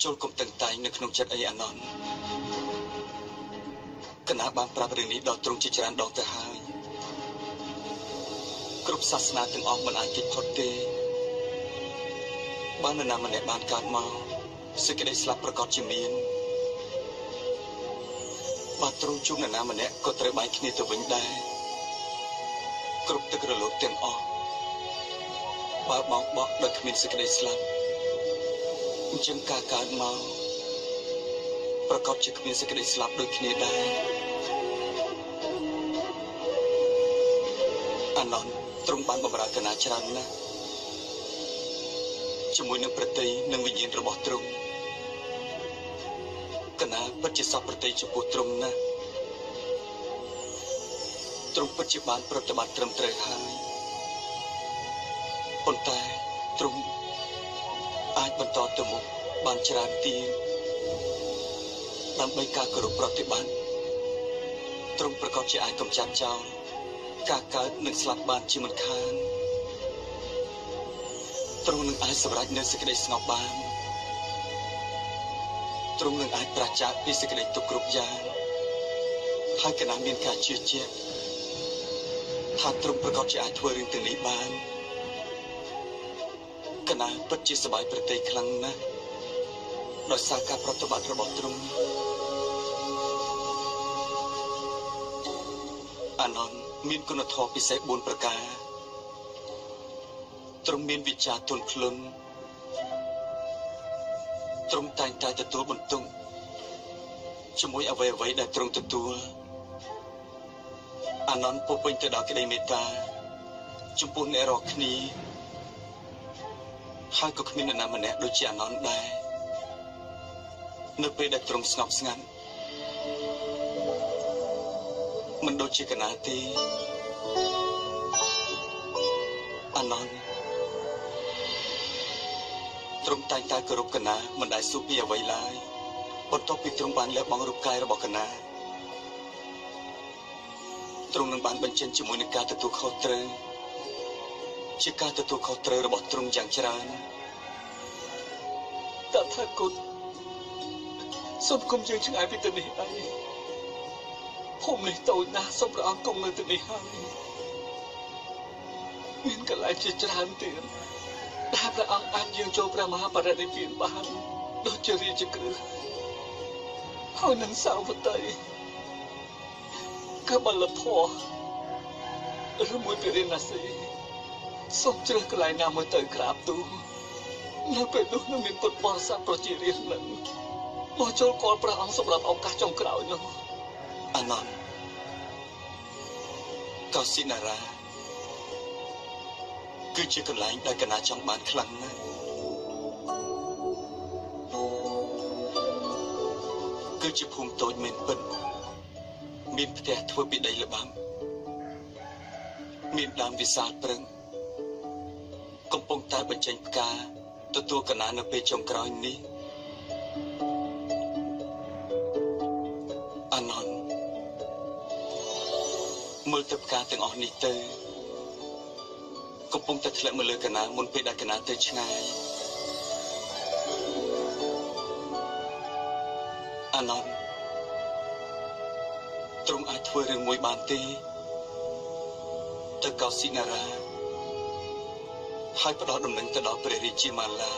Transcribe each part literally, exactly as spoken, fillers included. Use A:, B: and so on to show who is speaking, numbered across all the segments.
A: ចូលគុំតឹងតែងនៅក្នុងចិត្តអីអាណន់កណាបានប្រាប់រឿងនេះដល់ទ្រង់ជាច្រើនដងទៅហើយគ្រប់សាសនាទាំងអស់មិនអាចគេចផុតទេបាននរណាម្នាក់បានកើតមកសេចក្តីស្លាប់ប្រកបជាមានបាទទ្រង់ជួបនរណាម្នាក់ក៏ត្រូវបែកគ្នាទៅវិញដែរគ្រប់ទឹករលកទាំងអស់បើបងបោះដោយគ្មានសេចក្តីស្លាប់អញ្ចឹងការកើតមកប្រកបជាគ្មានសេចក្តីស្លាប់ដូចគ្នាដែរអាណន់ទ្រង់បានបម្រើកណាច្រើនណាស់ជាមួយនឹងប្រតិយនិងវិញ្ញាណរបស់ទ្រង់កណាពិតជាសពប្រតិយចំពោះទ្រង់ណាស់ទ្រង់ពិតជាបានប្រតិបត្តិត្រឹមត្រូវហើយប៉ុន្តែទ្រង់អាចបន្តទៅមុខបានច្រើនទៀតដើម្បីការគោរពប្រតិបត្តិទ្រង់ប្រកបជាអាចកម្ចាត់ចោលការកើតនិងស្លាប់បានជាមិនខានទ្រង់នឹងអាចសម្រេចនូវសេចក្តីស្ងប់បានទ្រង់នឹងអាចប្រាចាកពីសេចក្តីទុក្ខគ្រប់យ៉ាងហើយកណាមានការជឿជាក់ថាទ្រង់ប្រកបជាអាចធ្វើរឿងទាំងនេះបានកណាពិតជាសប្បាយប្រតិយខ្លាំងណាស់ដោយសារការប្រតិបត្តិរបស់ទ្រង់អាណន់មានគុណធម៌ពិសេសបួនប្រការទ្រង់មានវិជ្ជាទន់ភ្លន់ទ្រង់តែងតែទទួលបន្ទុកជាមួយអ្វីអ្វីដែលទ្រង់ទទួលអាណន់ពោពេញទៅដោយក្តីមេត្តាចំពោះអ្នករាល់គ្នាហើយក៏គ្មាននរណាម្នាក់ដូចជាអាណន់ដែរនៅពេលដែលទ្រង់ស្ងប់ស្ងាត់មិនដូចជាកណាទេអាណន់ទ្រង់តែងតែគោរពកណាមិនដែលសួរពីអ្វីឡើយបន្ទាប់ពីទ្រង់បានលះបង់រូបកាយរបស់កណាទ្រង់នឹងបានបញ្ចេញជាមួយនឹងការទទួលខុសត្រូវជាការទទួលខុសត្រូវរបស់ទ្រង់យ៉ាងច្រើនតថាគតសូមគុំយើងឆ្ងាយពីទីនេះអីភូមិនេះតូចណាស់សូមព្រះអង្គគង់នៅទីនេះហើយមានកន្លែងជាច្រើនទៀតដែលព្រះអង្គអាចយើងចូលព្រះមហាបរិនិព្វានបានដូចជារាជក្រឹសហើយនឹងសាវតីកបលធម៌ឬមួយពីរិណាស៊ីសូមជ្រើសកន្លែងណាមួយទៅក្រាបទូលនៅពេលនោះនឹងមានពុទ្ធបរិស័ទប្រជារាស្ត្រនឹងមកចូលគាល់ព្រះអង្គសម្រាប់ឱកាសចុងក្រោយនោះអាណន់កោសិនារាគឺជាកន្លែងដែលកណាចង់បានខ្លាំងណាស់គឺជាភូមិតូចមែនពិតមានផ្ទះធ្វើពីដីល្បាំមានដើមវិសាលប្រឹងកំពុងតែបញ្ចេញផ្កាទទួលកណានៅពេលចុងក្រោយនេះអាណន់មើលទៅផ្កាទាំងអស់នេះទៅកំពុងតែធ្លាក់មកលើកណាមុនពេលដែលកណាទៅឆ្ងាយអាណន់ទ្រង់អាចធ្វើរឿងមួយបានទេទៅកោសិនារាហើយផ្ដោតដំណឹងទៅដល់ព្រះរាជាមាឡា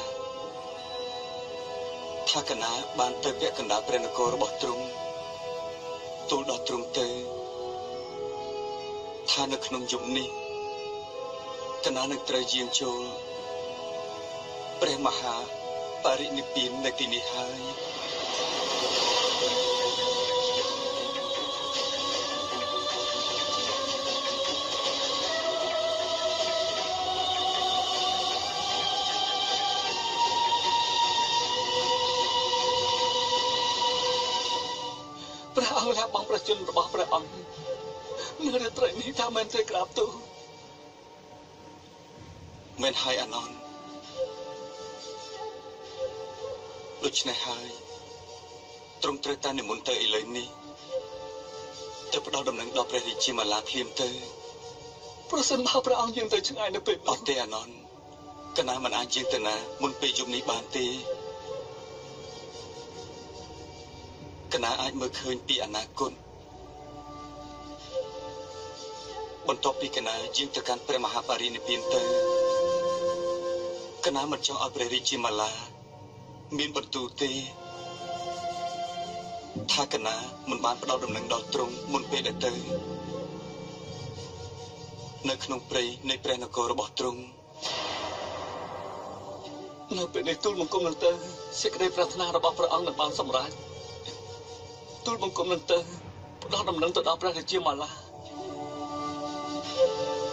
A: ថាកណាបានទៅពាក់កណ្ដាលព្រះនគររបស់ទ្រង់ទូលដល់ទ្រង់ទៅថានៅក្នុងយប់នេះកណានឹងត្រូវយាងចូលព្រះមហាបរិនិព្វាននៅទីនេះហើយព្រះអង្គលះបង់ប្រជញ្ញរបស់ព្រះអង្គនៅរាត្រីនេះថាមិនត្រូវក្រាបទូលមិនហើយអាណន់ដូច្នេះហើយទ្រង់ត្រូវតែនិមន្តទៅឥឡូវនេះទៅផ្ដល់ដំណឹងដល់ព្រះរាជាមាឡាភ្លាមទៅប្រសិនបើព្រះអង្គយាងទៅឆ្ងាយនៅពេលអត់ទេអាណន់កណាមិនអាចយាងទៅណាមុនពេលយប់នេះបានទេកណាអាចមើលឃើញពីអនាគតបន្ទាប់ពីកណាយាងទៅកាន់ព្រះមហាបរិនិព្វានទៅកណាមិនចង់ឲ្យព្រះរាជាម៉ាឡាមានបន្ទូលទេថាកណាមិនបានផ្ដល់ដំណឹងដល់ទ្រង់មុនពេលដែលទៅនៅក្នុងព្រៃនៃព្រះនគររបស់ទ្រង់នៅពេលនេះទូលបង្គំនឹងទៅសេចក្តីប្រាថ្នារបស់ព្រះអង្គនឹងបានសម្រេចទូលបង្គំនឹងទៅផ្ដល់ដំណឹងទៅដល់ព្រះរាជាម៉ាឡា